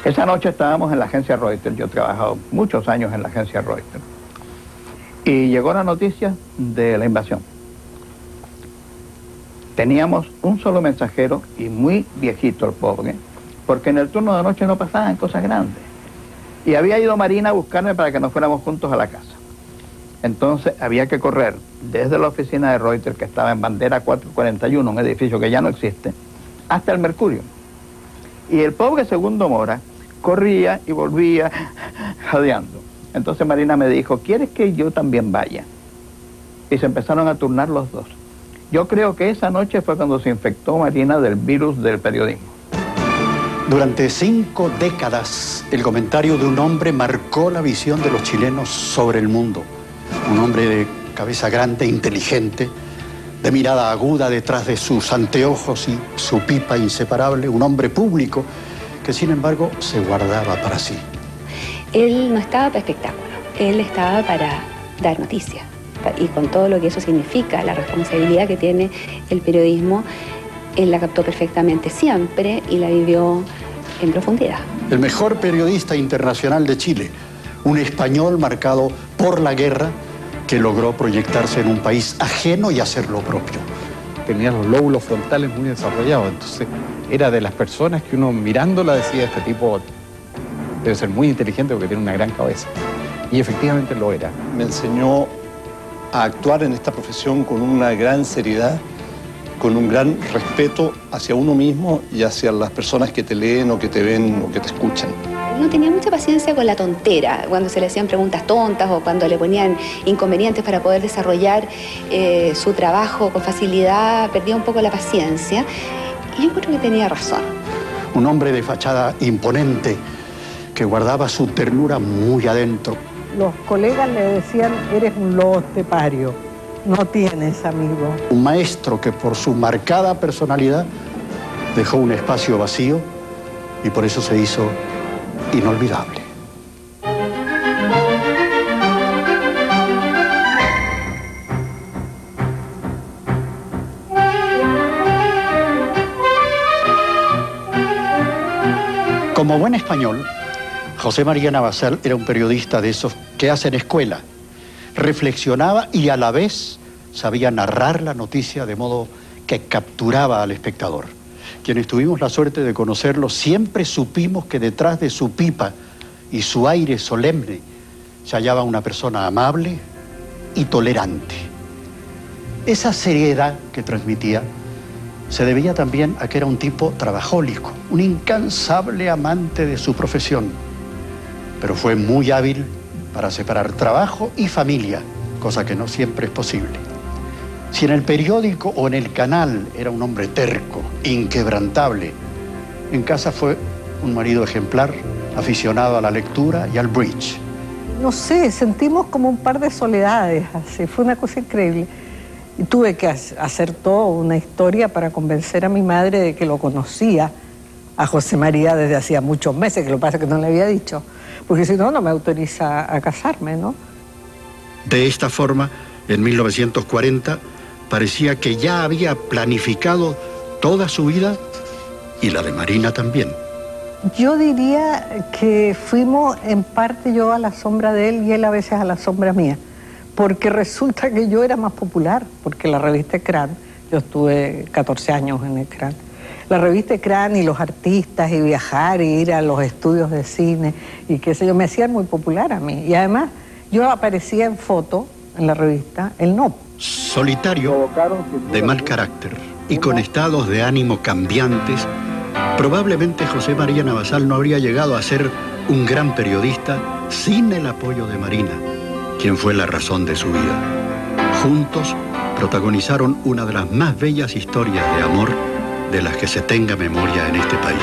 Esa noche estábamos en la agencia Reuters, yo he trabajado muchos años en la agencia Reuters, y llegó la noticia de la invasión. Teníamos un solo mensajero y muy viejito el pobre, porque en el turno de noche no pasaban cosas grandes. Y había ido Marina a buscarme para que nos fuéramos juntos a la casa. Entonces había que correr desde la oficina de Reuters, que estaba en Bandera 441, un edificio que ya no existe, hasta el Mercurio. Y el pobre Segundo Mora corría y volvía jadeando. Entonces Marina me dijo, ¿quieres que yo también vaya? Y se empezaron a turnar los dos. Yo creo que esa noche fue cuando se infectó Marina del virus del periodismo. Durante 5 décadas, el comentario de un hombre marcó la visión de los chilenos sobre el mundo. Un hombre de cabeza grande, inteligente, de mirada aguda detrás de sus anteojos y su pipa inseparable. Un hombre público que, sin embargo, se guardaba para sí. Él no estaba para espectáculo, él estaba para dar noticias. Y con todo lo que eso significa, la responsabilidad que tiene el periodismo, él la captó perfectamente siempre y la vivió en profundidad. El mejor periodista internacional de Chile, un español marcado por la guerra que logró proyectarse en un país ajeno y hacer lo propio. Tenía los lóbulos frontales muy desarrollados, entonces era de las personas que uno mirándola decía, este tipo debe ser muy inteligente porque tiene una gran cabeza. Y efectivamente lo era. Me enseñó a actuar en esta profesión con una gran seriedad, con un gran respeto hacia uno mismo y hacia las personas que te leen o que te ven o que te escuchan. No tenía mucha paciencia con la tontera, cuando se le hacían preguntas tontas o cuando le ponían inconvenientes para poder desarrollar su trabajo con facilidad, perdía un poco la paciencia. Y yo creo que tenía razón. Un hombre de fachada imponente que guardaba su ternura muy adentro. Los colegas le decían, eres un lobo estepario, no tienes amigo. Un maestro que por su marcada personalidad dejó un espacio vacío y por eso se hizo inolvidable. Como buen español, José María Navasal era un periodista de esos que hacen escuela. Reflexionaba y a la vez sabía narrar la noticia de modo que capturaba al espectador. Quienes tuvimos la suerte de conocerlo siempre supimos que detrás de su pipa y su aire solemne se hallaba una persona amable y tolerante. Esa seriedad que transmitía se debía también a que era un tipo trabajólico, un incansable amante de su profesión, pero fue muy hábil para separar trabajo y familia, cosa que no siempre es posible. Si en el periódico o en el canal era un hombre terco, inquebrantable, en casa fue un marido ejemplar, aficionado a la lectura y al bridge. No sé, sentimos como un par de soledades, así, fue una cosa increíble. Y tuve que hacer toda una historia para convencer a mi madre de que lo conocía a José María desde hacía muchos meses, que lo que pasa es que no le había dicho, porque si no, no me autoriza a casarme, ¿no? De esta forma, en 1940, parecía que ya había planificado toda su vida y la de Marina también. Yo diría que fuimos en parte yo a la sombra de él y él a veces a la sombra mía, porque resulta que yo era más popular, porque la revista Ecrán, yo estuve 14 años en Ecrán, la revista Ecrán y los artistas y viajar y ir a los estudios de cine y qué sé yo, me hacían muy popular a mí. Y además yo aparecía en foto en la revista, él no. Solitario, de mal carácter y con estados de ánimo cambiantes, probablemente José María Navasal no habría llegado a ser un gran periodista sin el apoyo de Marina, quien fue la razón de su vida. Juntos protagonizaron una de las más bellas historias de amor de las que se tenga memoria en este país.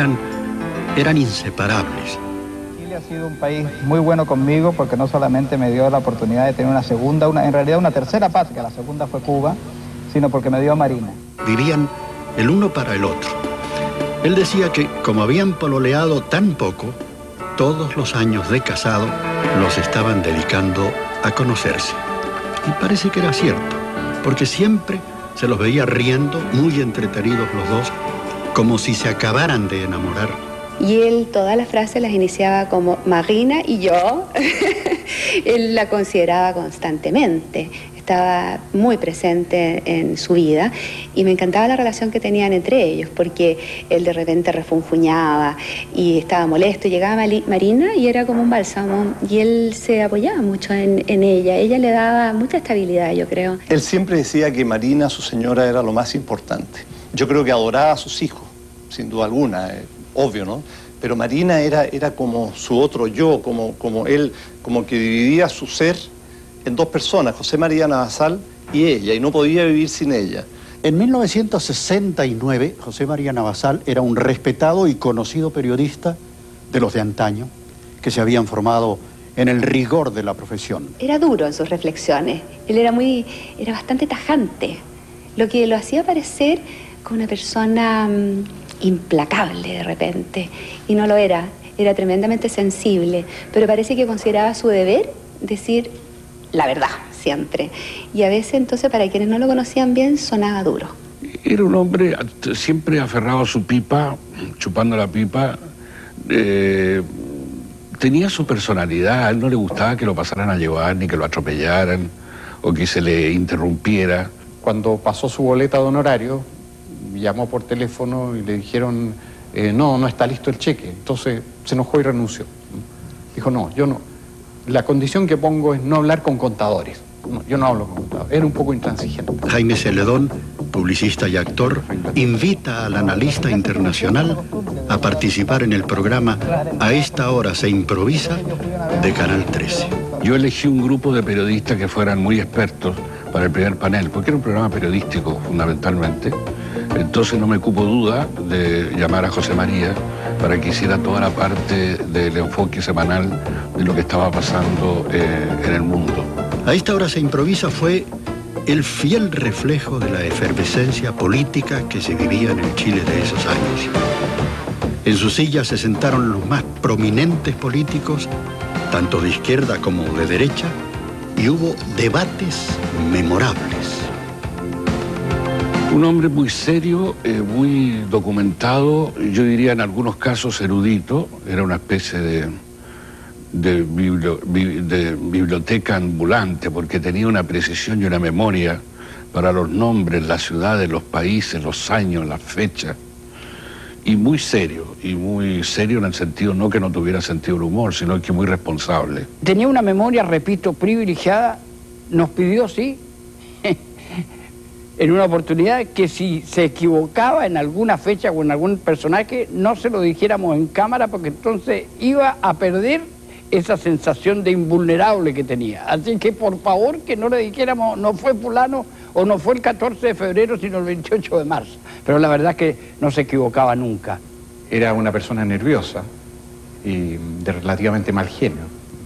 Eran inseparables. Chile ha sido un país muy bueno conmigo porque no solamente me dio la oportunidad de tener una segunda, en realidad una tercera patria, la segunda fue Cuba, sino porque me dio a Marina. Vivían el uno para el otro. Él decía que, como habían pololeado tan poco, todos los años de casado los estaban dedicando a conocerse. Y parece que era cierto, porque siempre se los veía riendo, muy entretenidos los dos, como si se acabaran de enamorar Y él todas las frases las iniciaba como Marina y yo. Él la consideraba constantemente, estaba muy presente en su vida y me encantaba la relación que tenían entre ellos, porque él de repente refunfuñaba y estaba molesto, llegaba Marina y era como un bálsamo, y él se apoyaba mucho en ella le daba mucha estabilidad, yo creo. Él siempre decía que Marina, su señora, era lo más importante. Yo creo que adoraba a sus hijos, sin duda alguna, obvio, ¿no? Pero Marina era como su otro yo, como él, como que dividía su ser en dos personas, José María Navasal y ella, y no podía vivir sin ella. En 1969, José María Navasal era un respetado y conocido periodista de los de antaño, que se habían formado en el rigor de la profesión. Era duro en sus reflexiones, él era bastante tajante, lo que lo hacía parecer como una persona implacable de repente, y no lo era tremendamente sensible, pero parece que consideraba su deber decir la verdad siempre, y a veces entonces para quienes no lo conocían bien sonaba duro. Era un hombre siempre aferrado a su pipa, chupando la pipa. Tenía su personalidad, a él no le gustaba que lo pasaran a llevar, ni que lo atropellaran, o que se le interrumpiera. Cuando pasó su boleta de honorario, llamó por teléfono y le dijeron, no está listo el cheque. Entonces se enojó y renunció. Dijo, no, yo no. La condición que pongo es no hablar con contadores. No, yo no hablo con contadores. Era un poco intransigente. Jaime Celedón, publicista y actor, invita al analista internacional a participar en el programa A esta hora se improvisa de Canal 13. Yo elegí un grupo de periodistas que fueran muy expertos para el primer panel, porque era un programa periodístico fundamentalmente. Entonces no me cupo duda de llamar a José María para que hiciera toda la parte del enfoque semanal de lo que estaba pasando en el mundo. A esta hora se improvisa fue el fiel reflejo de la efervescencia política que se vivía en el Chile de esos años. En su silla se sentaron los más prominentes políticos, tanto de izquierda como de derecha, y hubo debates memorables. Un hombre muy serio, muy documentado, yo diría en algunos casos erudito, era una especie de biblioteca ambulante, porque tenía una precisión y una memoria para los nombres, las ciudades, los países, los años, las fechas, y muy serio en el sentido no que no tuviera sentido del humor, sino que muy responsable. Tenía una memoria, repito, privilegiada, nos pidió, sí, en una oportunidad, que si se equivocaba en alguna fecha o en algún personaje, no se lo dijéramos en cámara, porque entonces iba a perder esa sensación de invulnerable que tenía. Así que por favor que no le dijéramos no fue fulano o no fue el 14 de febrero, sino el 28 de marzo. Pero la verdad es que no se equivocaba nunca. Era una persona nerviosa y de relativamente mal genio.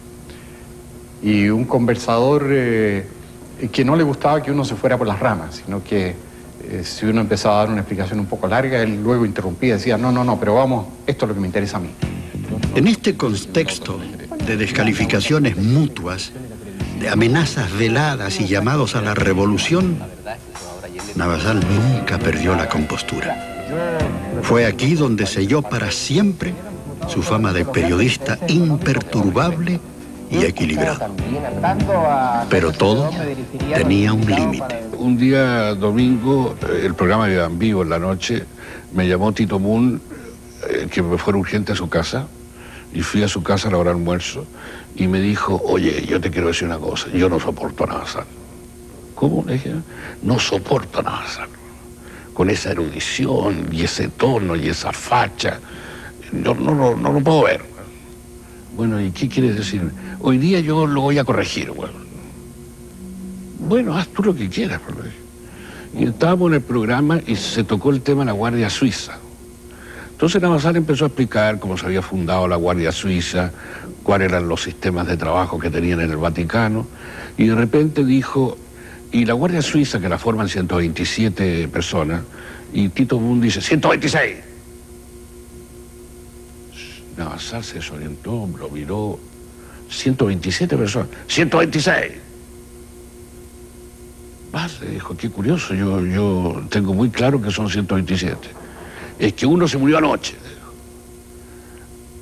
Y un conversador que no le gustaba que uno se fuera por las ramas, sino que si uno empezaba a dar una explicación un poco larga, él luego interrumpía y decía, no, pero vamos, esto es lo que me interesa a mí. En este contexto de descalificaciones mutuas, de amenazas veladas y llamados a la revolución, Navasal nunca perdió la compostura. Fue aquí donde selló para siempre su fama de periodista imperturbable y equilibrado. Pero todo tenía un límite. Un día domingo, el programa iba en vivo en la noche, me llamó Tito Moon, que me fuera urgente a su casa, y fui a su casa a la hora de almuerzo, y me dijo, oye, yo te quiero decir una cosa, yo no soporto a Navasal. ¿Cómo? Le dije, no soporto a Navasal. Con esa erudición, y ese tono, y esa facha, yo no lo puedo ver. Bueno, ¿y qué quieres decir? Hoy día yo lo voy a corregir, bueno, haz tú lo que quieras, Y estábamos en el programa y se tocó el tema de la Guardia Suiza. Entonces Navasal empezó a explicar cómo se había fundado la Guardia Suiza, cuáles eran los sistemas de trabajo que tenían en el Vaticano, y de repente dijo, y la Guardia Suiza, que la forman 127 personas, y Tito Moon dice, 126. Navasal se desorientó, lo miró, 127 personas, 126. Vale, dijo, qué curioso, yo tengo muy claro que son 127. Es que uno se murió anoche.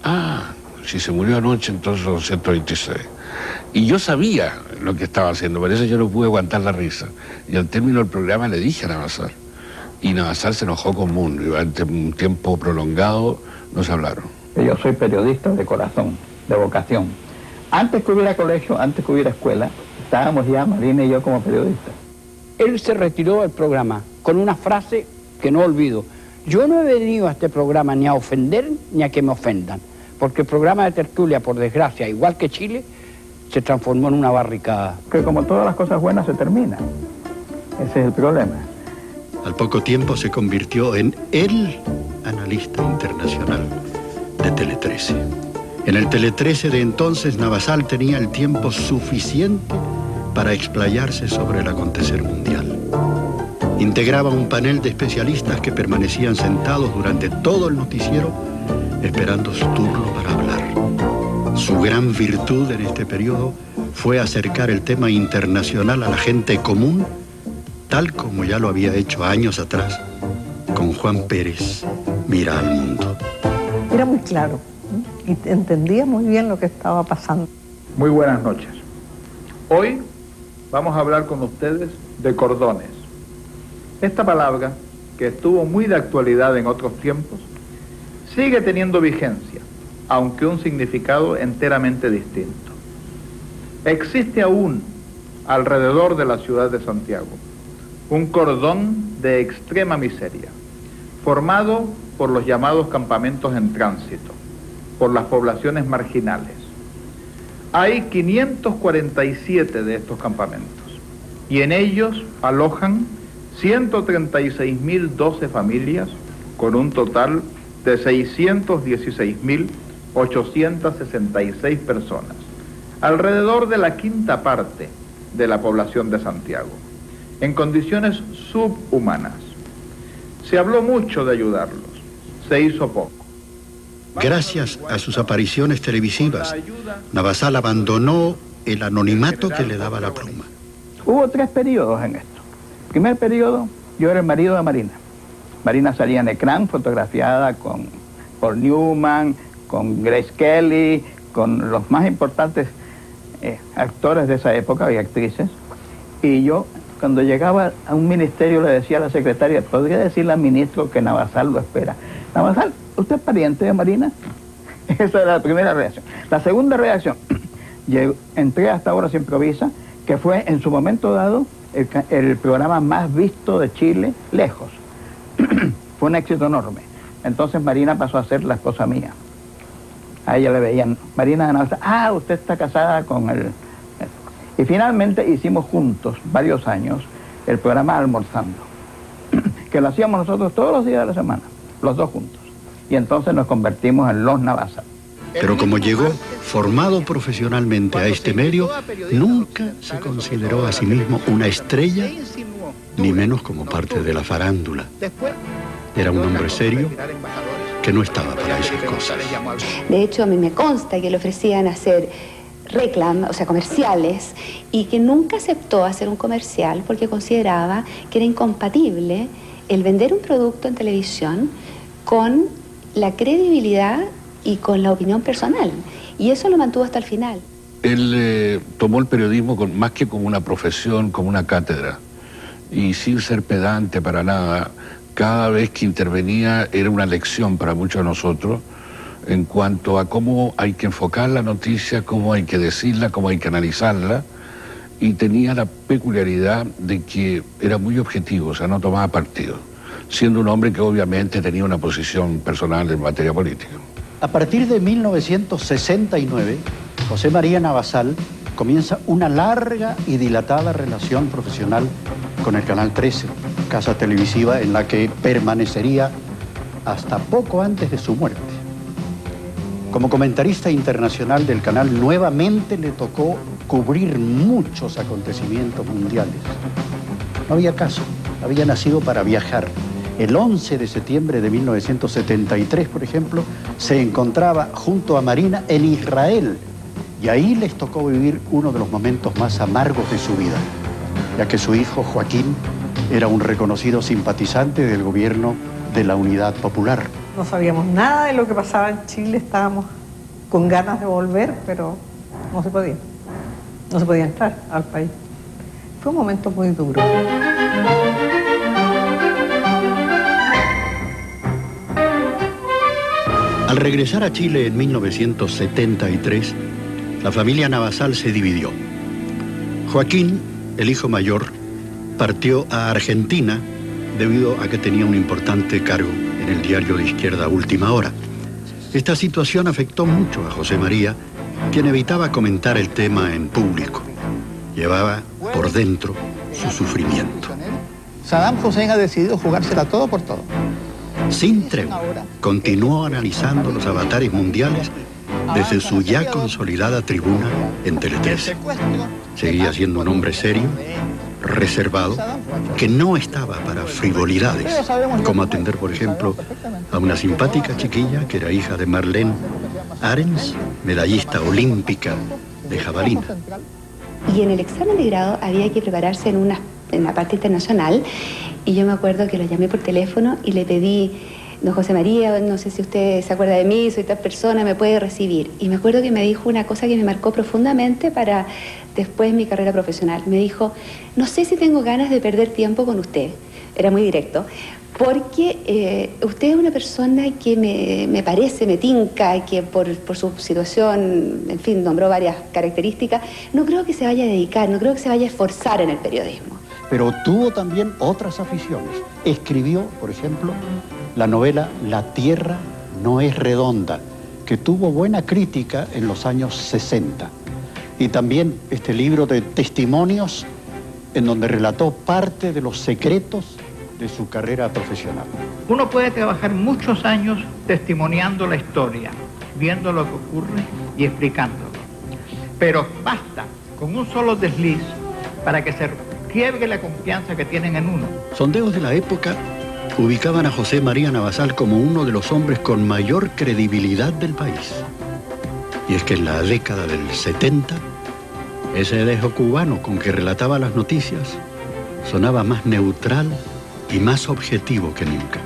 Ah, si se murió anoche, entonces son 126. Y yo sabía lo que estaba haciendo, por eso yo no pude aguantar la risa. Y al término del programa le dije a Navasal. Y Navasal se enojó con Moon. Durante un tiempo prolongado no se hablaron. Yo soy periodista de corazón, de vocación. Antes que hubiera colegio, antes que hubiera escuela, estábamos ya Marina y yo como periodistas. Él se retiró del programa con una frase que no olvido. Yo no he venido a este programa ni a ofender ni a que me ofendan, porque el programa de tertulia, por desgracia, igual que Chile, se transformó en una barricada. Que como todas las cosas buenas se terminan. Ese es el problema. Al poco tiempo se convirtió en el analista internacional de Tele 13. En el Tele 13 de entonces, Navasal tenía el tiempo suficiente para explayarse sobre el acontecer mundial. Integraba un panel de especialistas que permanecían sentados durante todo el noticiero esperando su turno para hablar. Su gran virtud en este periodo fue acercar el tema internacional a la gente común, tal como ya lo había hecho años atrás con Juan Pérez, Mira al Mundo. Era muy claro, ¿eh? Y entendía muy bien lo que estaba pasando. Muy buenas noches. Hoy vamos a hablar con ustedes de cordones. Esta palabra, que estuvo muy de actualidad en otros tiempos, sigue teniendo vigencia, aunque un significado enteramente distinto. Existe aún, alrededor de la ciudad de Santiago, un cordón de extrema miseria, formado por los llamados campamentos en tránsito, por las poblaciones marginales. Hay 547 de estos campamentos, y en ellos alojan 136.012 familias, con un total de 616.866 personas, alrededor de la quinta parte de la población de Santiago, en condiciones subhumanas. Se habló mucho de ayudarlos, se hizo poco. Gracias a sus apariciones televisivas, Navasal abandonó el anonimato que le daba la pluma. Hubo 3 periodos en esto. El primer periodo, yo era el marido de Marina. Marina salía en ecrán, fotografiada con Paul Newman, con Grace Kelly, con los más importantes actores de esa época y actrices. Y yo, cuando llegaba a un ministerio, le decía a la secretaria, ¿podría decirle al ministro que Navasal lo espera? Navasal, ¿usted es pariente de Marina? Esa era la primera reacción. La segunda reacción, entré hasta ahora se improvisa, que fue en su momento dado el programa más visto de Chile, lejos. Fue un éxito enorme. Entonces Marina pasó a hacer La esposa mía. A ella le veían, Marina, usted está casada con él. Y finalmente hicimos juntos, varios años, el programa Almorzando, que lo hacíamos nosotros todos los días de la semana, los dos juntos. Y entonces nos convertimos en los Navasal. Pero como llegó formado profesionalmente a este medio, nunca se consideró a sí mismo una estrella, ni menos como parte de la farándula. Era un hombre serio que no estaba para esas cosas. De hecho, a mí me consta que le ofrecían hacer comerciales, y que nunca aceptó hacer un comercial porque consideraba que era incompatible el vender un producto en televisión con la credibilidad y con la opinión personal, y eso lo mantuvo hasta el final. Él tomó el periodismo más que como una profesión, como una cátedra, y sin ser pedante para nada. Cada vez que intervenía era una lección para muchos de nosotros en cuanto a cómo hay que enfocar la noticia, cómo hay que decirla, cómo hay que analizarla, y tenía la peculiaridad de que era muy objetivo, o sea, no tomaba partido, siendo un hombre que obviamente tenía una posición personal en materia política. A partir de 1969, José María Navasal comienza una larga y dilatada relación profesional con el Canal 13, casa televisiva en la que permanecería hasta poco antes de su muerte. Como comentarista internacional del canal, nuevamente le tocó cubrir muchos acontecimientos mundiales. No había caso, había nacido para viajar. El 11 de septiembre de 1973, por ejemplo, se encontraba junto a Marina en Israel, y ahí les tocó vivir uno de los momentos más amargos de su vida, ya que su hijo Joaquín era un reconocido simpatizante del gobierno de la Unidad Popular. no sabíamos nada de lo que pasaba en Chile, estábamos con ganas de volver, pero no se podía. No se podía entrar al país. Fue un momento muy duro. Al regresar a Chile en 1973, la familia Navasal se dividió. Joaquín, el hijo mayor, partió a Argentina debido a que tenía un importante cargo en el diario de izquierda Última Hora. Esta situación afectó mucho a José María, quien evitaba comentar el tema en público. Llevaba por dentro su sufrimiento. Saddam Hussein ha decidido jugársela todo por todo. Sin tregua, continuó analizando los avatares mundiales desde su ya consolidada tribuna en Tele 13. Seguía siendo un hombre serio, reservado, que no estaba para frivolidades, como atender, por ejemplo, a una simpática chiquilla que era hija de Marlene Arens, medallista olímpica de jabalina. Y en el examen de grado había que prepararse en la parte internacional, y yo me acuerdo que lo llamé por teléfono y le pedí: don José María, no sé si usted se acuerda de mí, soy tal persona, me puede recibir. Y me acuerdo que me dijo una cosa que me marcó profundamente para después mi carrera profesional. Me dijo: no sé si tengo ganas de perder tiempo con usted. Era muy directo. Porque usted es una persona que me parece, me tinca, que por su situación, en fin, nombró varias características, no creo que se vaya a dedicar, no creo que se vaya a esforzar en el periodismo. Pero tuvo también otras aficiones. Escribió, por ejemplo, la novela La Tierra no es redonda, que tuvo buena crítica en los años 60. Y también este libro de testimonios en donde relató parte de los secretos de su carrera profesional. Uno puede trabajar muchos años testimoniando la historia, viendo lo que ocurre y explicándolo. Pero basta con un solo desliz para que se quiebre la confianza que tienen en uno. Sondeos de la época ubicaban a José María Navasal como uno de los hombres con mayor credibilidad del país. Y es que en la década del 70, ese dejo cubano con que relataba las noticias sonaba más neutral y más objetivo que nunca.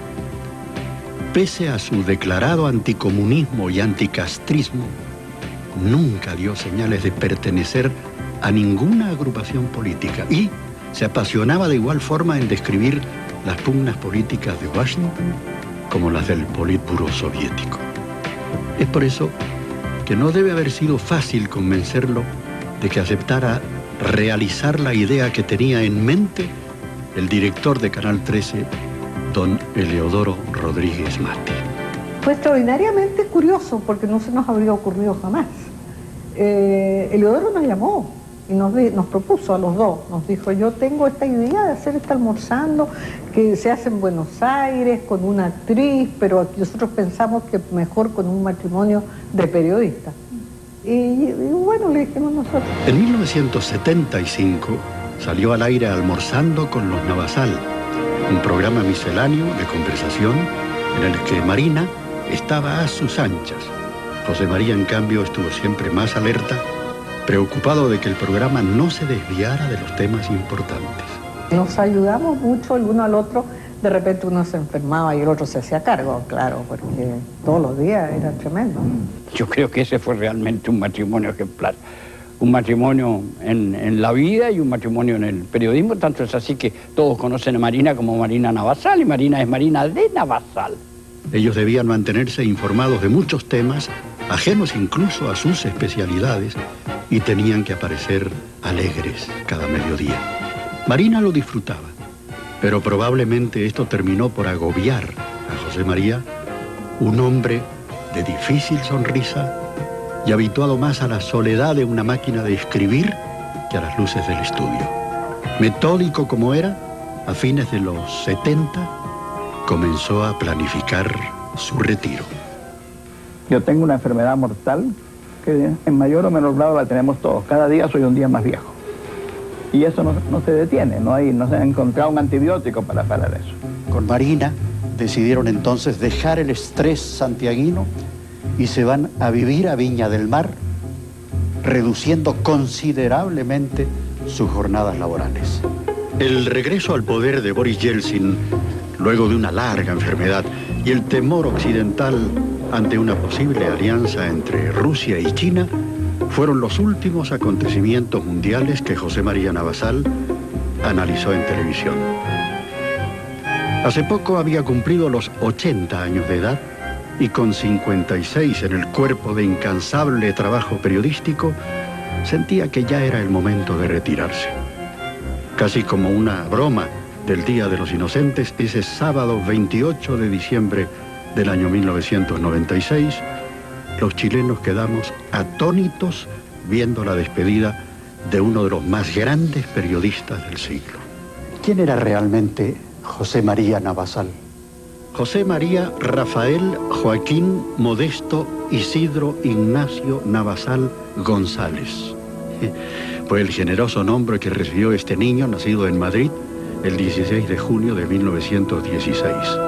Pese a su declarado anticomunismo y anticastrismo, nunca dio señales de pertenecer a ninguna agrupación política y se apasionaba de igual forma en describir las pugnas políticas de Washington como las del Politburo soviético. Es por eso que no debe haber sido fácil convencerlo de que aceptara realizar la idea que tenía en mente el director de Canal 13, don Eleodoro Rodríguez Mati. Fue extraordinariamente curioso porque no se nos habría ocurrido jamás. Eleodoro nos llamó y nos propuso a los dos, nos dijo: yo tengo esta idea de hacer este almorzando que se hace en Buenos Aires con una actriz, pero aquí nosotros pensamos que mejor con un matrimonio de periodistas. Y bueno, le dijimos nosotros. En 1975 salió al aire Almorzando con los Navasal, un programa misceláneo de conversación en el que Marina estaba a sus anchas. José María, en cambio, estuvo siempre más alerta, preocupado de que el programa no se desviara de los temas importantes. Nos ayudamos mucho el uno al otro. De repente uno se enfermaba y el otro se hacía cargo, claro, porque todos los días era tremendo. Yo creo que ese fue realmente un matrimonio ejemplar. Un matrimonio en la vida y un matrimonio en el periodismo. Tanto es así que todos conocen a Marina como Marina Navasal, y Marina es Marina de Navasal. Ellos debían mantenerse informados de muchos temas, ajenos incluso a sus especialidades, y tenían que aparecer alegres cada mediodía. Marina lo disfrutaba, pero probablemente esto terminó por agobiar a José María, un hombre de difícil sonrisa y habituado más a la soledad de una máquina de escribir que a las luces del estudio. Metódico como era, a fines de los 70 comenzó a planificar su retiro. Yo tengo una enfermedad mortal que en mayor o menor grado la tenemos todos. Cada día soy un día más viejo. Y eso no se detiene, no se ha encontrado un antibiótico para parar eso. Con Marina decidieron entonces dejar el estrés santiaguino y se van a vivir a Viña del Mar, reduciendo considerablemente sus jornadas laborales. El regreso al poder de Boris Yeltsin, luego de una larga enfermedad, y el temor occidental ante una posible alianza entre Rusia y China fueron los últimos acontecimientos mundiales que José María Navasal analizó en televisión. Hace poco había cumplido los 80 años de edad y con 56 en el cuerpo de incansable trabajo periodístico, sentía que ya era el momento de retirarse. Casi como una broma del Día de los Inocentes, ese sábado 28 de diciembre del año 1996, los chilenos quedamos atónitos viendo la despedida de uno de los más grandes periodistas del siglo. ¿Quién era realmente José María Navasal? José María Rafael Joaquín Modesto Isidro Ignacio Navasal González. Fue el generoso nombre que recibió este niño, nacido en Madrid el 16 de junio de 1916.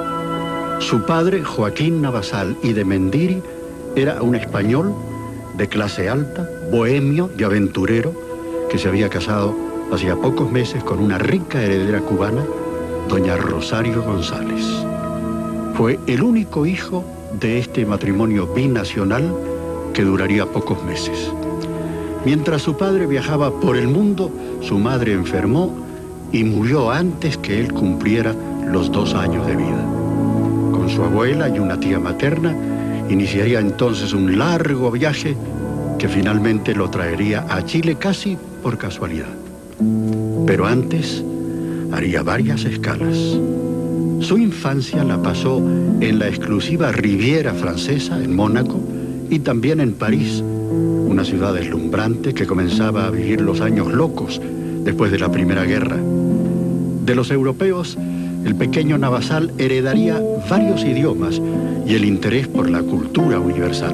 Su padre, Joaquín Navasal y de Mendiri, era un español de clase alta, bohemio y aventurero, que se había casado hacía pocos meses con una rica heredera cubana, doña Rosario González. Fue el único hijo de este matrimonio binacional que duraría pocos meses. Mientras su padre viajaba por el mundo, su madre enfermó y murió antes que él cumpliera los 2 años de vida. Con su abuela y una tía materna, iniciaría entonces un largo viaje que finalmente lo traería a Chile casi por casualidad. Pero antes haría varias escalas. Su infancia la pasó en la exclusiva Riviera francesa, en Mónaco, y también en París, una ciudad deslumbrante que comenzaba a vivir los años locos después de la Primera Guerra. De los europeos, el pequeño Navasal heredaría varios idiomas y el interés por la cultura universal.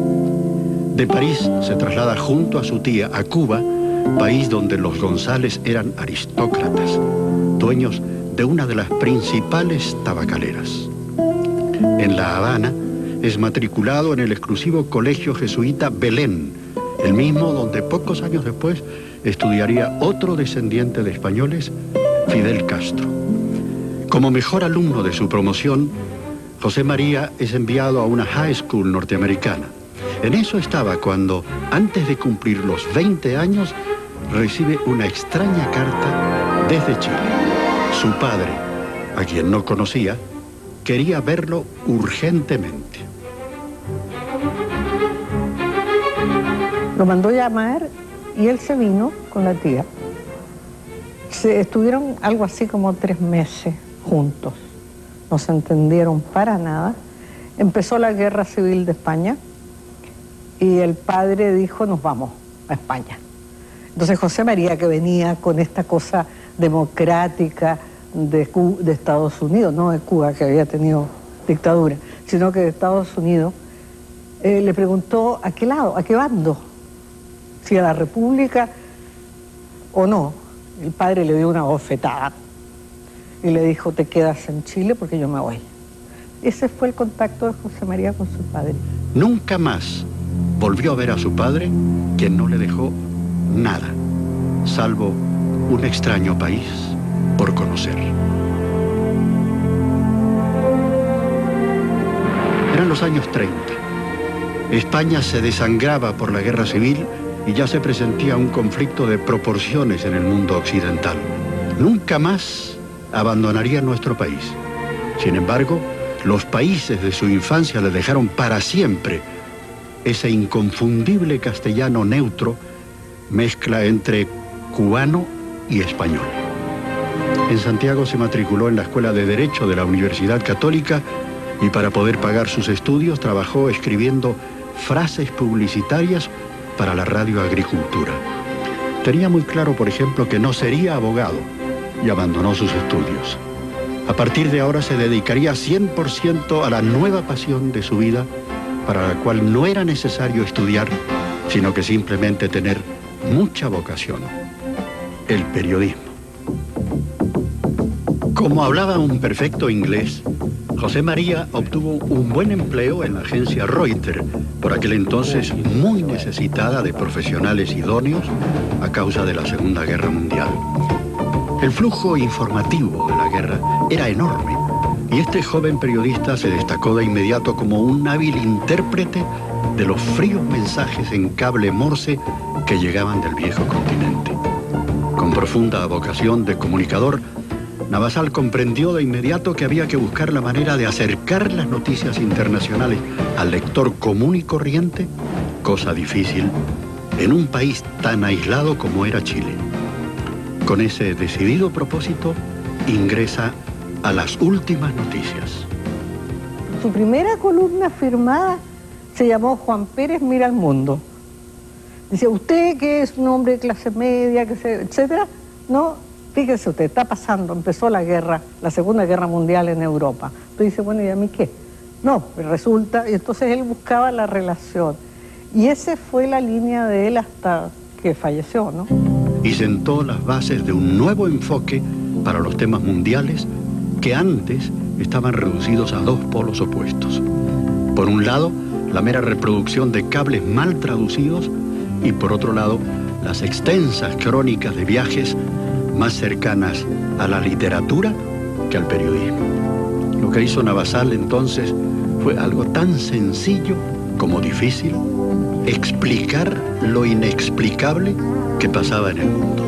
De París se traslada junto a su tía a Cuba, país donde los González eran aristócratas, dueños de una de las principales tabacaleras. En La Habana es matriculado en el exclusivo colegio jesuita Belén, el mismo donde pocos años después estudiaría otro descendiente de españoles, Fidel Castro. Como mejor alumno de su promoción, José María es enviado a una high school norteamericana. En eso estaba cuando, antes de cumplir los 20 años, recibe una extraña carta desde Chile. Su padre, a quien no conocía, quería verlo urgentemente. Lo mandó llamar y él se vino con la tía. Estuvieron algo así como 3 meses juntos. No se entendieron para nada. Empezó la guerra civil de España y el padre dijo, nos vamos a España. Entonces José María, que venía con esta cosa democrática de Estados Unidos, no de Cuba, que había tenido dictadura, sino que de Estados Unidos, le preguntó a qué lado, a qué bando, si a la República o no. El padre le dio una bofetada y le dijo, te quedas en Chile porque yo me voy. Ese fue el contacto de José María con su padre. Nunca más volvió a ver a su padre, quien no le dejó nada, salvo un extraño país por conocer. Eran los años 30. España se desangraba por la guerra civil y ya se presentía un conflicto de proporciones en el mundo occidental. Nunca más abandonaría nuestro país. Sin embargo, los países de su infancia le dejaron para siempre ese inconfundible castellano neutro, mezcla entre cubano y español. En Santiago se matriculó en la Escuela de Derecho de la Universidad Católica y para poder pagar sus estudios trabajó escribiendo frases publicitarias para la radio Agricultura. Tenía muy claro, por ejemplo, que no sería abogado y abandonó sus estudios. A partir de ahora se dedicaría 100% a la nueva pasión de su vida, para la cual no era necesario estudiar, sino que simplemente tener mucha vocación: el periodismo. Como hablaba un perfecto inglés, José María obtuvo un buen empleo en la agencia Reuters, por aquel entonces muy necesitada de profesionales idóneos a causa de la Segunda Guerra Mundial. El flujo informativo de la guerra era enorme Y este joven periodista se destacó de inmediato como un hábil intérprete de los fríos mensajes en cable Morse que llegaban del viejo continente. Con profunda vocación de comunicador, Navasal comprendió de inmediato que había que buscar la manera de acercar las noticias internacionales al lector común y corriente, cosa difícil en un país tan aislado como era Chile. Con ese decidido propósito, ingresa a Las Últimas Noticias. Su primera columna firmada se llamó Juan Pérez mira al mundo. Dice, usted que es un hombre de clase media, etcétera, no, fíjese usted, está pasando, empezó la guerra, la Segunda Guerra Mundial en Europa. Entonces dice, bueno, ¿y a mí qué? No, resulta, y entonces él buscaba la relación. Y esa fue la línea de él hasta que falleció, ¿no? Y sentó las bases de un nuevo enfoque para los temas mundiales que antes estaban reducidos a dos polos opuestos. Por un lado, la mera reproducción de cables mal traducidos y por otro lado, las extensas crónicas de viajes más cercanas a la literatura que al periodismo. Lo que hizo Navasal entonces fue algo tan sencillo como difícil: explicar lo inexplicable que pasaba en el mundo.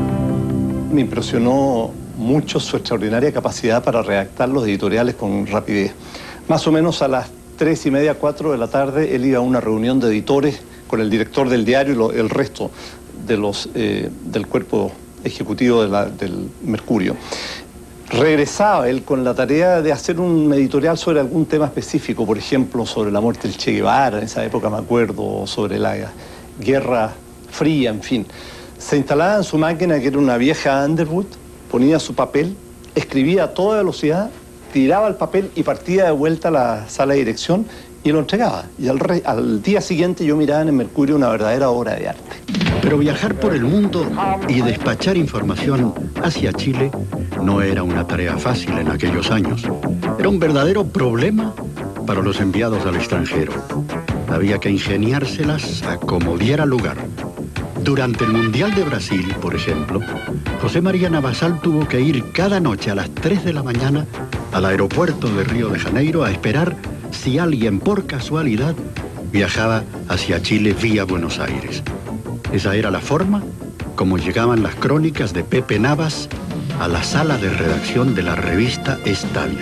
Me impresionó mucho su extraordinaria capacidad para redactar los editoriales con rapidez. Más o menos a las 3:30, 4 de la tarde, él iba a una reunión de editores con el director del diario y el resto de los, del cuerpo ejecutivo del Mercurio. Regresaba él con la tarea de hacer un editorial sobre algún tema específico, por ejemplo, sobre la muerte del Che Guevara, en esa época me acuerdo, sobre la Guerra Fría, en fin. Se instalaba en su máquina, que era una vieja Underwood, ponía su papel, escribía a toda velocidad, tiraba el papel y partía de vuelta a la sala de dirección y lo entregaba. Y al día siguiente yo miraba en el Mercurio una verdadera obra de arte. Pero viajar por el mundo y despachar información hacia Chile no era una tarea fácil en aquellos años. Era un verdadero problema para los enviados al extranjero. Había que ingeniárselas a como diera lugar. Durante el Mundial de Brasil, por ejemplo, José María Navasal tuvo que ir cada noche a las 3 de la mañana al aeropuerto de Río de Janeiro a esperar si alguien por casualidad viajaba hacia Chile vía Buenos Aires. Esa era la forma como llegaban las crónicas de Pepe Navas a la sala de redacción de la revista Estadio.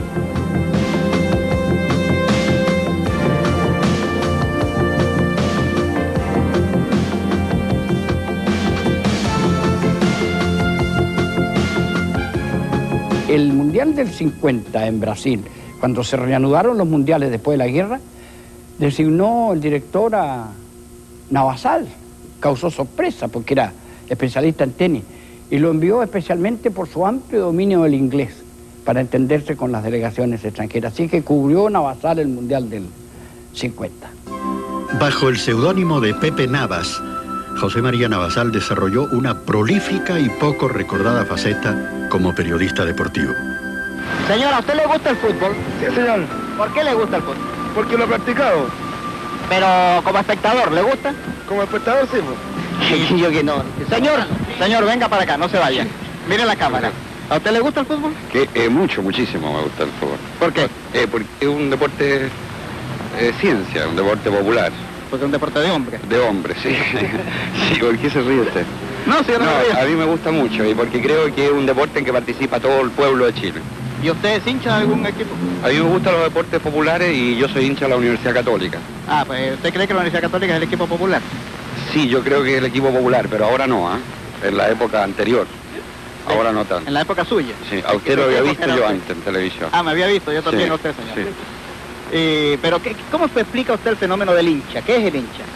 El Mundial del 50 en Brasil, cuando se reanudaron los mundiales después de la guerra, designó el director a Navasal. Causó sorpresa porque era especialista en tenis y lo envió especialmente por su amplio dominio del inglés para entenderse con las delegaciones extranjeras. Así que cubrió Navasal el Mundial del 50. Bajo el seudónimo de Pepe Navas, José María Navasal desarrolló una prolífica y poco recordada faceta como periodista deportivo. Señora, ¿a usted le gusta el fútbol? Sí, señor. ¿Por qué le gusta el fútbol? Porque lo he practicado. Pero como espectador, ¿le gusta? Como espectador, sí. Yo que no. Señor, venga para acá, no se vaya. Mire la cámara. ¿A usted le gusta el fútbol? Muchísimo me gusta el fútbol. ¿Por qué? Porque es un deporte ciencia, un deporte popular. Porque es un deporte de hombre. De hombre, sí. Sí, ¿por qué se ríe usted? No, sí, no me río. A mí me gusta mucho y porque creo que es un deporte en que participa todo el pueblo de Chile. ¿Y usted es hincha de algún equipo? A mí me gustan los deportes populares y yo soy hincha de la Universidad Católica. Ah, pues ¿usted cree que la Universidad Católica es el equipo popular? Sí, yo creo que es el equipo popular, pero ahora no, en la época anterior. Ahora no tanto. ¿En la época suya? Sí, a usted lo había visto yo antes en televisión. Ah, me había visto, yo también a usted, señor. Sí. Pero ¿cómo se explica usted el fenómeno del hincha? ¿Qué es el hincha?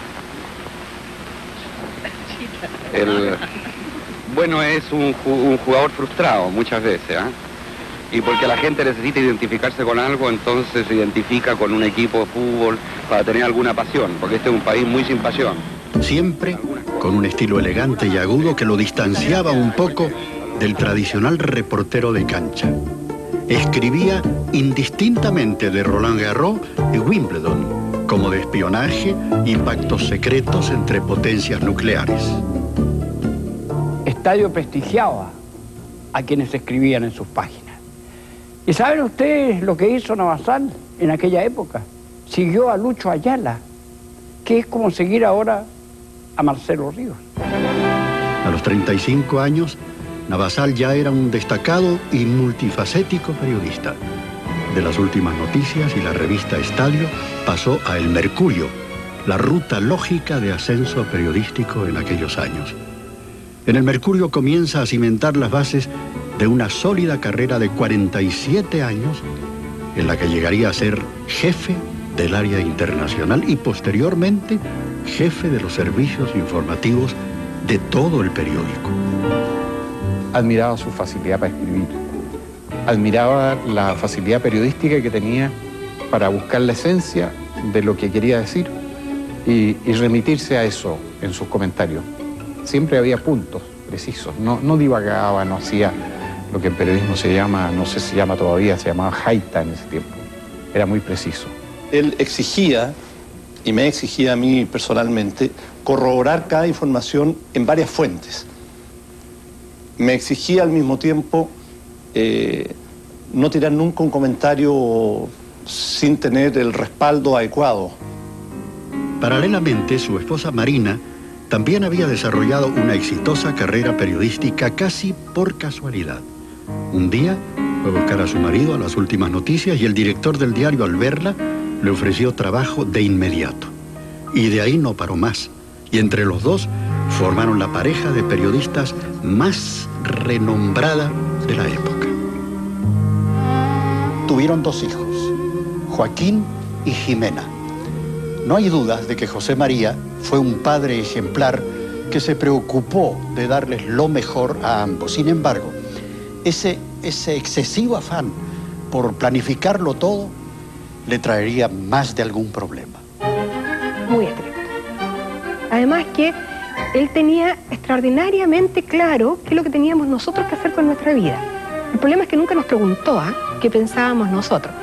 Bueno, es un jugador frustrado muchas veces, y porque la gente necesita identificarse con algo, entonces se identifica con un equipo de fútbol para tener alguna pasión, porque este es un país muy sin pasión. Siempre con un estilo elegante y agudo que lo distanciaba un poco del tradicional reportero de cancha. Escribía indistintamente de Roland Garros y Wimbledon, como de espionaje y pactos secretos entre potencias nucleares. Estadio prestigiaba a quienes escribían en sus páginas. ¿Y saben ustedes lo que hizo Navasal en aquella época? Siguió a Lucho Ayala, que es como seguir ahora a Marcelo Ríos. A los 35 años, Navasal ya era un destacado y multifacético periodista. De las últimas noticias y la revista Estadio pasó a El Mercurio, la ruta lógica de ascenso periodístico en aquellos años. En El Mercurio comienza a cimentar las bases de una sólida carrera de 47 años en la que llegaría a ser jefe del área internacional y posteriormente jefe de los servicios informativos de todo el periódico. Admiraba su facilidad para escribir, admiraba la facilidad periodística que tenía para buscar la esencia de lo que quería decir y remitirse a eso en sus comentarios. Siempre había puntos precisos, no divagaba, no hacía lo que en periodismo se llama, no sé si se llama todavía, se llamaba jaita en ese tiempo. Era muy preciso. Él exigía, y me exigía a mí personalmente, corroborar cada información en varias fuentes. Me exigía al mismo tiempo no tirar nunca un comentario sin tener el respaldo adecuado. Paralelamente, su esposa Marina también había desarrollado una exitosa carrera periodística casi por casualidad. Un día fue a buscar a su marido a las últimas noticias y el director del diario, al verla, le ofreció trabajo de inmediato. Y de ahí no paró más. Y entre los dos formaron la pareja de periodistas más renombrada de la época. Tuvieron 2 hijos, Joaquín y Jimena. No hay dudas de que José María fue un padre ejemplar que se preocupó de darles lo mejor a ambos. Sin embargo, ese excesivo afán por planificarlo todo le traería más de algún problema. Muy estricto. Además que él tenía extraordinariamente claro qué es lo que teníamos nosotros que hacer con nuestra vida. El problema es que nunca nos preguntó qué pensábamos nosotros.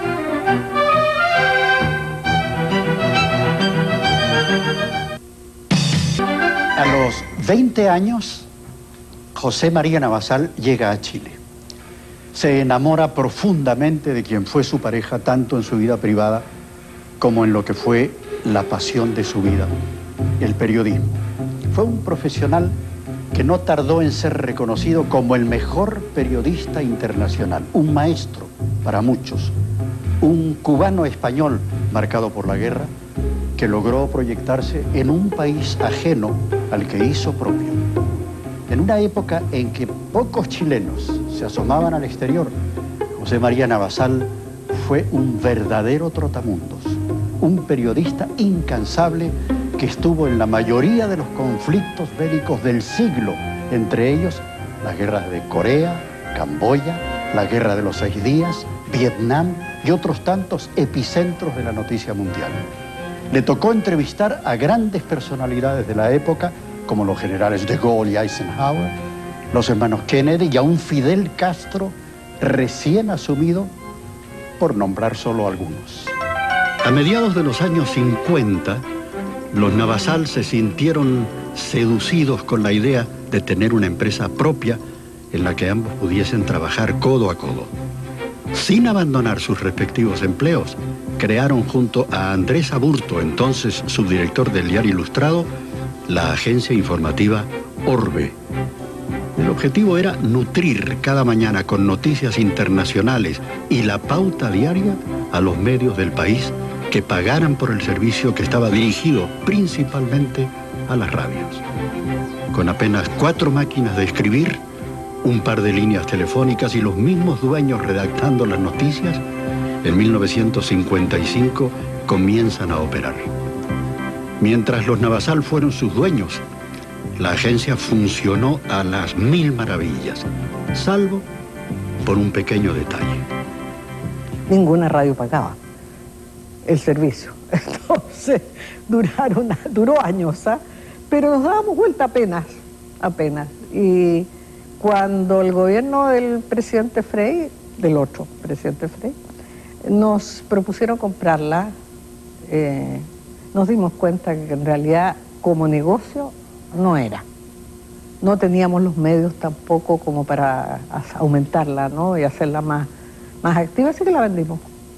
A los 20 años, José María Navasal llega a Chile. Se enamora profundamente de quien fue su pareja, tanto en su vida privada como en lo que fue la pasión de su vida, el periodismo. Fue un profesional que no tardó en ser reconocido como el mejor periodista internacional, un maestro para muchos, un cubano español marcado por la guerra que logró proyectarse en un país ajeno al que hizo propio. En una época en que pocos chilenos se asomaban al exterior, José María Navasal fue un verdadero trotamundos, un periodista incansable que estuvo en la mayoría de los conflictos bélicos del siglo, entre ellos las guerras de Corea, Camboya, la guerra de los 6 días, Vietnam y otros tantos epicentros de la noticia mundial. Le tocó entrevistar a grandes personalidades de la época, como los generales de Gaulle y Eisenhower, los hermanos Kennedy y a un Fidel Castro recién asumido, por nombrar solo algunos. A mediados de los años 50, los Navasal se sintieron seducidos con la idea de tener una empresa propia en la que ambos pudiesen trabajar codo a codo. Sin abandonar sus respectivos empleos, crearon junto a Andrés Aburto, entonces subdirector del Diario Ilustrado, la agencia informativa Orbe. El objetivo era nutrir cada mañana con noticias internacionales y la pauta diaria a los medios del país que pagaran por el servicio que estaba dirigido principalmente a las radios. Con apenas 4 máquinas de escribir, un par de líneas telefónicas y los mismos dueños redactando las noticias, en 1955 comienzan a operar. Mientras los Navasal fueron sus dueños, la agencia funcionó a las 1000 maravillas, salvo por un pequeño detalle. Ninguna radio pagaba el servicio. Entonces, duró años, pero nos dábamos vuelta apenas. Y cuando el gobierno del presidente Frei, del otro presidente Frei, nos propusieron comprarla, nos dimos cuenta que en realidad como negocio no era. No teníamos los medios tampoco como para aumentarla, ¿no? Y hacerla más más activa, sí que la vendimos.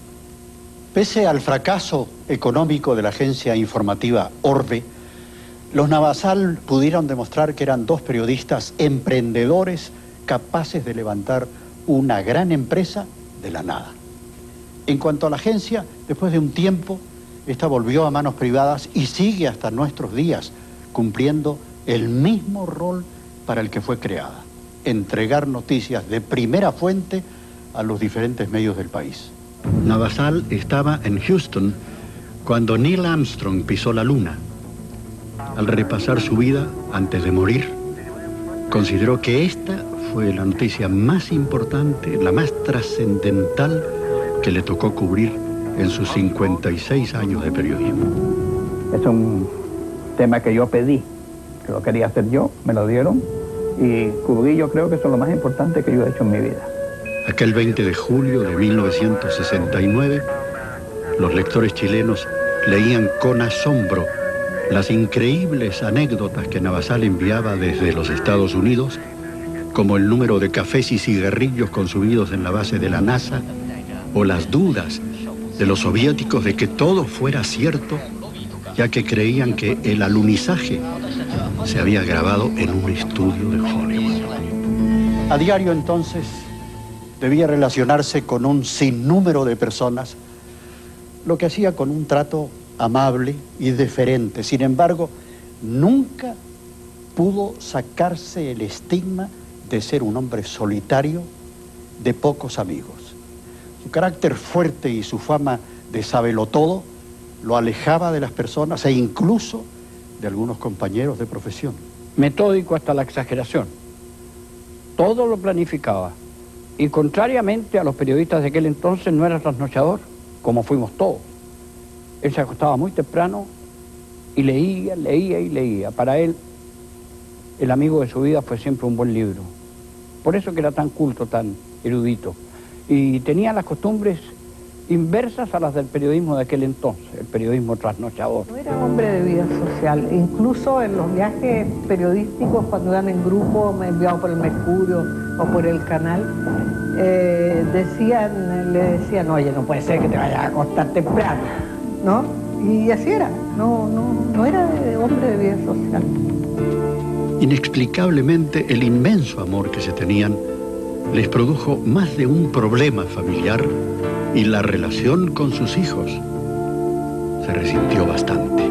Pese al fracaso económico de la agencia informativa Orbe, los Navasal pudieron demostrar que eran dos periodistas emprendedores capaces de levantar una gran empresa de la nada. En cuanto a la agencia, después de un tiempo, esta volvió a manos privadas y sigue hasta nuestros días cumpliendo el mismo rol para el que fue creada: entregar noticias de primera fuente a los diferentes medios del país. Navasal estaba en Houston cuando Neil Armstrong pisó la luna. Al repasar su vida antes de morir, consideró que esta fue la noticia más importante, la más trascendental que le tocó cubrir en sus 56 años de periodismo. Es un tema que yo pedí, que lo quería hacer yo, me lo dieron y cubrí. Yo creo que eso es lo más importante que yo he hecho en mi vida. Aquel 20 de julio de 1969, los lectores chilenos leían con asombro las increíbles anécdotas que Navasal enviaba desde los Estados Unidos, como el número de cafés y cigarrillos consumidos en la base de la NASA, o las dudas de los soviéticos de que todo fuera cierto, ya que creían que el alunizaje se había grabado en un estudio de Hollywood. A diario, entonces, debía relacionarse con un sinnúmero de personas, lo que hacía con un trato amable y deferente. Sin embargo, nunca pudo sacarse el estigma de ser un hombre solitario, de pocos amigos. Su carácter fuerte y su fama de sabelotodo lo alejaba de las personas e incluso de algunos compañeros de profesión. Metódico hasta la exageración. Todo lo planificaba. Y contrariamente a los periodistas de aquel entonces, no era trasnochador, como fuimos todos. Él se acostaba muy temprano y leía, leía y leía. Para él, el amigo de su vida fue siempre un buen libro. Por eso que era tan culto, tan erudito. Y tenía las costumbres inversas a las del periodismo de aquel entonces, el periodismo trasnochador. No era hombre de vida social. Incluso en los viajes periodísticos, cuando iban en grupo, enviados por el Mercurio o por el Canal, le decían, oye, no puede ser que te vayas a acostar temprano, ¿no? Y así era, no era hombre de vida social. Inexplicablemente, el inmenso amor que se tenían les produjo más de un problema familiar y la relación con sus hijos se resintió bastante.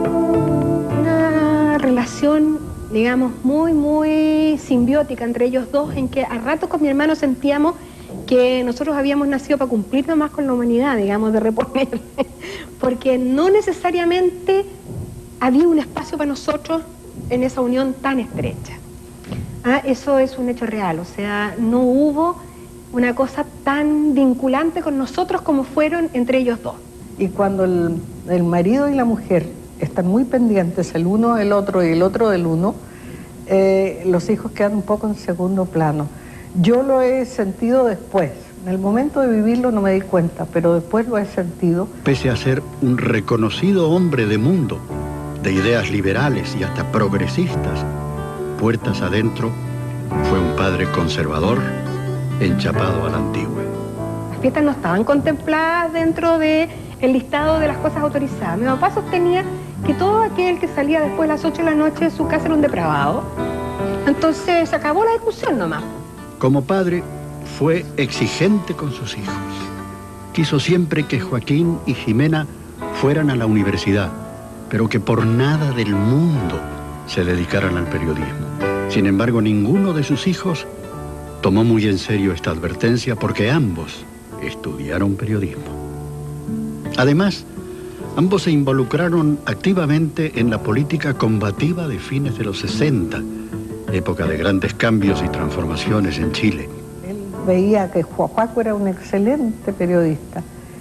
Una relación, digamos, muy simbiótica entre ellos dos, en que a ratos con mi hermano sentíamos que nosotros habíamos nacido para cumplir nomás con la humanidad, digamos, de reponer, porque no necesariamente había un espacio para nosotros en esa unión tan estrecha. Eso es un hecho real, o sea, no hubo una cosa tan vinculante con nosotros como fueron entre ellos dos. Y cuando el marido y la mujer están muy pendientes el uno del otro y el otro del uno, los hijos quedan un poco en segundo plano. Yo lo he sentido después. En el momento de vivirlo no me di cuenta, pero después lo he sentido. Pese a ser un reconocido hombre de mundo, de ideas liberales y hasta progresistas, puertas adentro, fue un padre conservador, enchapado a la antigua. Las fiestas no estaban contempladas dentro del listado de las cosas autorizadas. Mi papá sostenía que todo aquel que salía después de las 8 de la noche de su casa era un depravado. Entonces se acabó la discusión nomás. Como padre, fue exigente con sus hijos. Quiso siempre que Joaquín y Jimena fueran a la universidad, pero que por nada del mundo se dedicaran al periodismo. Sin embargo, ninguno de sus hijos tomó muy en serio esta advertencia porque ambos estudiaron periodismo. Además, ambos se involucraron activamente en la política combativa de fines de los 60, época de grandes cambios y transformaciones en Chile. Él veía que Juaco era un excelente periodista.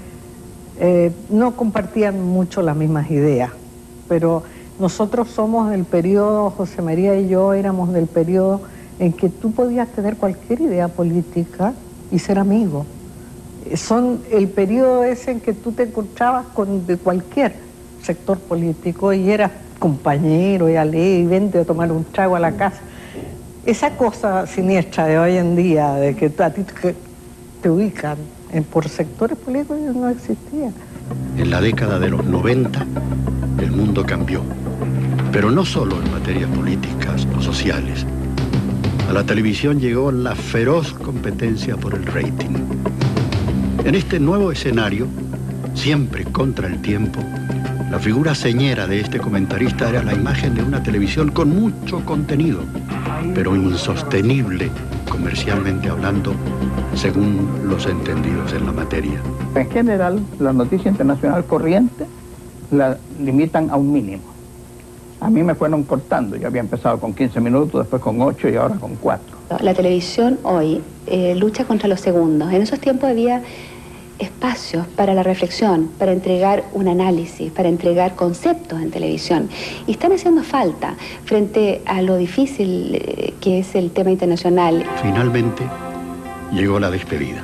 No compartían mucho las mismas ideas, pero nosotros somos del periodo, José María y yo éramos del periodo en que tú podías tener cualquier idea política y ser amigo. Son el periodo ese en que tú te encontrabas de cualquier sector político y eras compañero, y ale, y vente a tomar un trago a la casa. Esa cosa siniestra de hoy en día, de que a ti te ubican por sectores políticos no existía. En la década de los 90, el mundo cambió, pero no solo en materias políticas o sociales. A la televisión llegó la feroz competencia por el rating. En este nuevo escenario, siempre contra el tiempo, la figura señera de este comentarista era la imagen de una televisión con mucho contenido, pero insostenible comercialmente hablando, según los entendidos en la materia. En general, la noticia internacional corriente la limitan a un mínimo. A mí me fueron cortando, yo había empezado con 15 minutos, después con 8 y ahora con 4. La televisión hoy lucha contra los segundos. En esos tiempos había espacios para la reflexión, para entregar un análisis, para entregar conceptos en televisión. Y están haciendo falta frente a lo difícil que es el tema internacional. Finalmente llegó la despedida.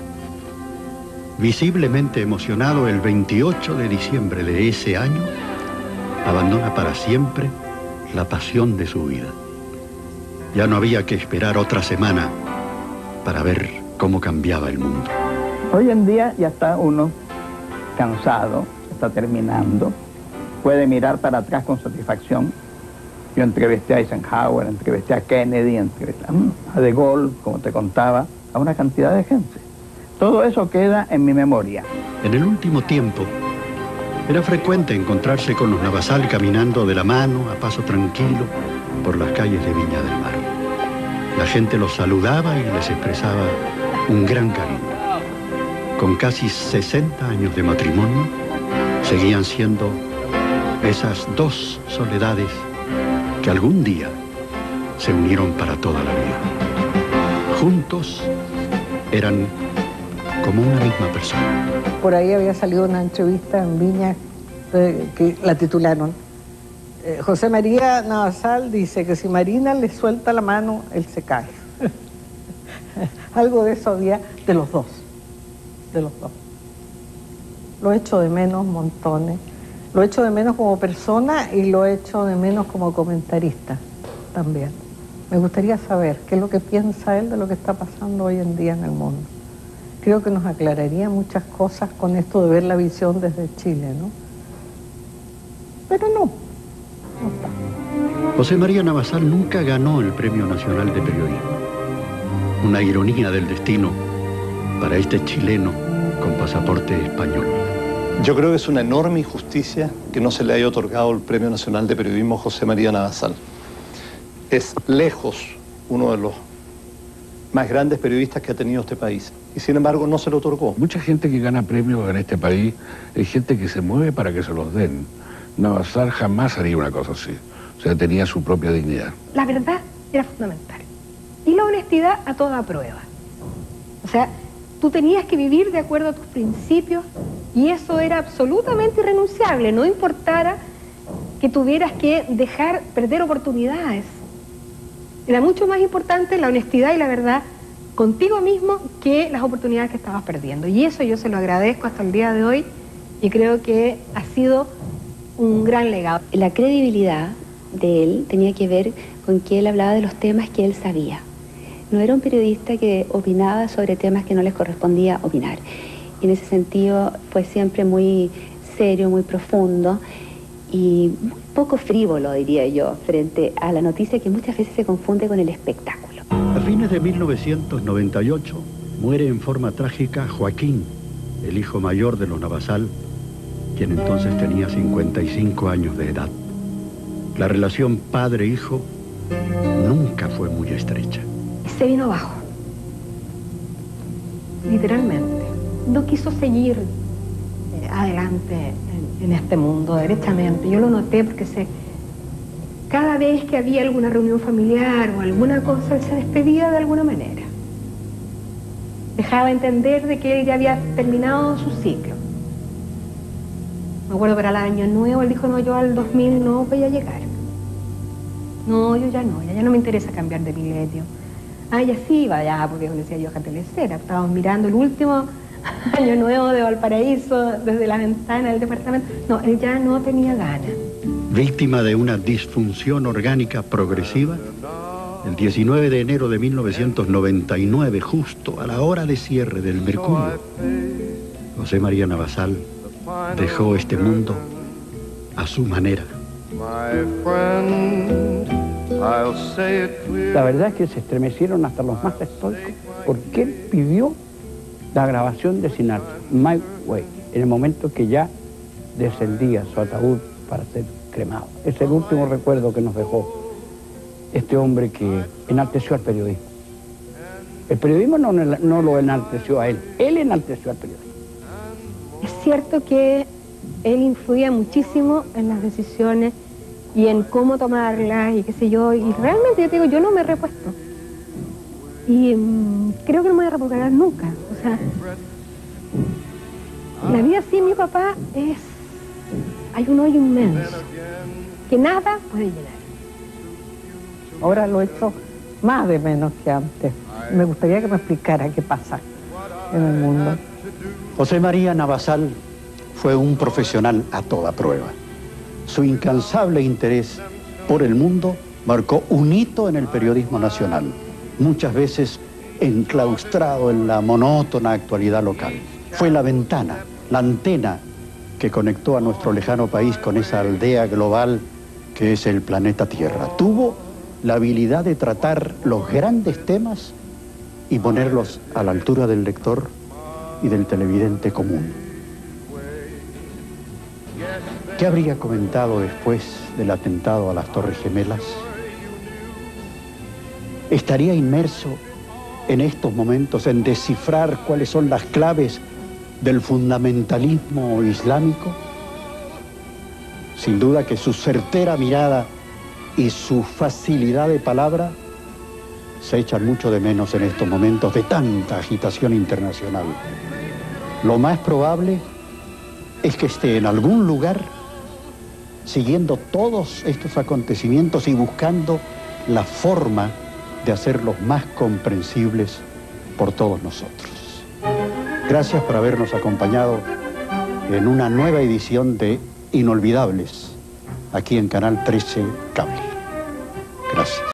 Visiblemente emocionado, el 28 de diciembre de ese año, abandona para siempre la pasión de su vida. Ya no había que esperar otra semana para ver cómo cambiaba el mundo. Hoy en día ya está uno cansado, está terminando, puede mirar para atrás con satisfacción. Yo entrevisté a Eisenhower, entrevisté a Kennedy, entrevisté a De Gaulle, como te contaba, a una cantidad de gente. Todo eso queda en mi memoria. En el último tiempo, era frecuente encontrarse con los Navasal caminando de la mano, a paso tranquilo, por las calles de Viña del Mar. La gente los saludaba y les expresaba un gran cariño. Con casi 60 años de matrimonio, seguían siendo esas dos soledades que algún día se unieron para toda la vida. Juntos eran como una misma persona. Por ahí había salido una entrevista en Viña que la titularon. José María Navasal dice que si Marina le suelta la mano, él se cae. Algo de eso había de los dos. De los dos. Lo echo de menos montones. Lo echo de menos como persona y lo echo de menos como comentarista también. Me gustaría saber qué es lo que piensa él de lo que está pasando hoy en día en el mundo. Creo que nos aclararía muchas cosas con esto de ver la visión desde Chile, ¿no? Pero no está. José María Navasal nunca ganó el Premio Nacional de Periodismo. Una ironía del destino para este chileno con pasaporte español. Yo creo que es una enorme injusticia que no se le haya otorgado el Premio Nacional de Periodismo a José María Navasal. Es lejos uno de los más grandes periodistas que ha tenido este país. Y sin embargo no se lo otorgó. Mucha gente que gana premios en este país es gente que se mueve para que se los den. Navasal jamás haría una cosa así. O sea, tenía su propia dignidad. La verdad era fundamental. Y la honestidad a toda prueba. O sea, tú tenías que vivir de acuerdo a tus principios y eso era absolutamente irrenunciable. No importara que tuvieras que dejar perder oportunidades. Era mucho más importante la honestidad y la verdad contigo mismo que las oportunidades que estabas perdiendo. Y eso yo se lo agradezco hasta el día de hoy y creo que ha sido un gran legado. La credibilidad de él tenía que ver con que él hablaba de los temas que él sabía. No era un periodista que opinaba sobre temas que no les correspondía opinar. Y en ese sentido fue siempre muy serio, muy profundo y muy poco frívolo, diría yo, frente a la noticia que muchas veces se confunde con el espectáculo. A fines de 1998 muere en forma trágica Joaquín, el hijo mayor de los Navasal, quien entonces tenía 55 años de edad. La relación padre-hijo nunca fue muy estrecha. Se vino abajo, literalmente. No quiso seguir adelante en este mundo, derechamente. Yo lo noté porque cada vez que había alguna reunión familiar o alguna cosa, él se despedía de alguna manera. Dejaba entender de que él ya había terminado su ciclo. Me acuerdo para el año nuevo, él dijo, no, yo al 2000 no voy a llegar. No, yo ya no me interesa cambiar de milenio. Ah, ya sí iba ya, porque decía yo a Telecera. Estábamos mirando el último año nuevo de Valparaíso desde la ventana del departamento. No, él ya no tenía ganas. Víctima de una disfunción orgánica progresiva, el 19 de enero de 1999, justo a la hora de cierre del Mercurio, José María Navasal dejó este mundo a su manera. La verdad es que se estremecieron hasta los más estoicos porque él pidió la grabación de Sinatra, My Way, en el momento que ya descendía su ataúd para ser cremado. Es el último recuerdo que nos dejó este hombre que enalteció al periodismo. El periodismo no lo enalteció a él enalteció al periodismo. Es cierto que él influía muchísimo en las decisiones y en cómo tomarlas y qué sé yo, y realmente yo te digo, yo no me he repuesto. Y creo que no me voy a recuperar nunca. O sea, la vida sin mi papá hay un hoyo inmenso que nada puede llenar. Ahora lo echo más de menos que antes. Me gustaría que me explicara qué pasa en el mundo. José María Navasal fue un profesional a toda prueba. Su incansable interés por el mundo marcó un hito en el periodismo nacional, muchas veces enclaustrado en la monótona actualidad local. Fue la ventana, la antena que conectó a nuestro lejano país con esa aldea global que es el planeta Tierra. Tuvo la habilidad de tratar los grandes temas y ponerlos a la altura del lector y del televidente común. ¿Qué habría comentado después del atentado a las Torres Gemelas? ¿Estaría inmerso en estos momentos en descifrar cuáles son las claves del fundamentalismo islámico? Sin duda que su certera mirada y su facilidad de palabra se echan mucho de menos en estos momentos de tanta agitación internacional. Lo más probable es que esté en algún lugar siguiendo todos estos acontecimientos y buscando la forma de hacerlos más comprensibles por todos nosotros. Gracias por habernos acompañado en una nueva edición de Inolvidables, aquí en Canal 13 Cable. Gracias.